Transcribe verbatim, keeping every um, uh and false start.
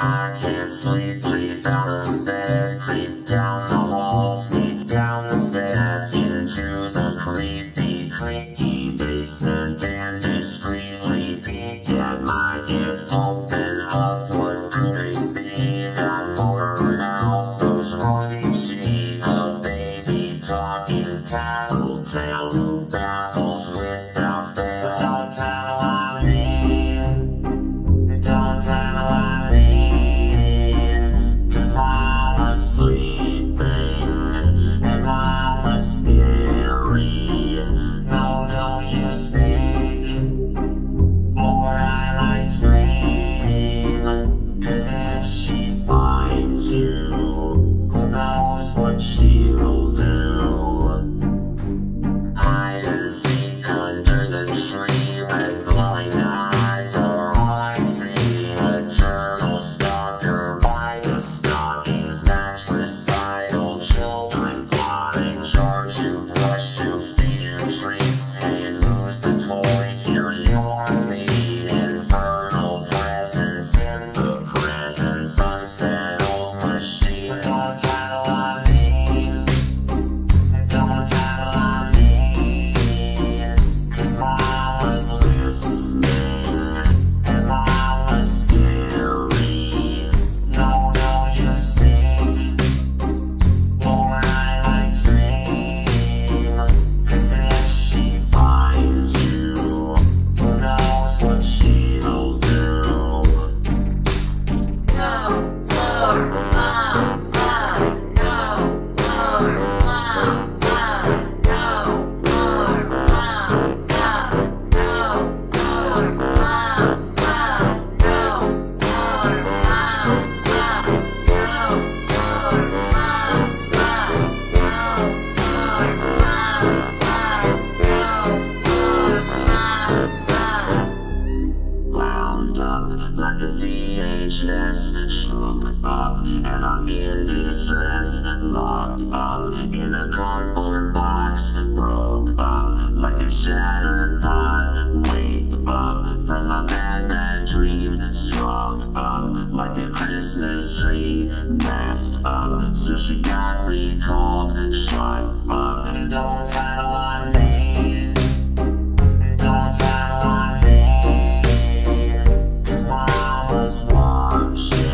I can't sleep, leap out of bed, creep down the hall, sneak down the stairs, into the creepy, creaky basement, and discreetly peek at my gift. Open up, what could it be? That motor mouth, those rosy cheeks, a baby talking tattletale who babbles without fail. Don't tell me, don't tell me. I was sleeping, and I was scary. No, don't you speak, or I might scream. Cause if she finds you, who knows what she'll do? Hide and seek under the tree, red glowing eyes are all I see. Eternal stalker by the stockings, match recital, children plotting, charge you, brush you, feed you treats. Hey, who's the toy? Here you are, me. Infernal presence in the present sunset, old machine. Don't tattle on me, don't tattle on me, cause mama's listening, and mama's scary. No, no, you speak, or I might scream. Cause if she finds you, who knows what she'll do? No more mama, no more mama, no more mama, no more mama, no more wound up like a V H S, shook up, and I'm in distress. Locked up in a cardboard box, broke up like a shattered pot. Wake up from a bad, bad dream, strung up like a Christmas tree. Messed up, so she got recalled. Shut up, and don't tell on me, don't tell on me. Cause mama's watching.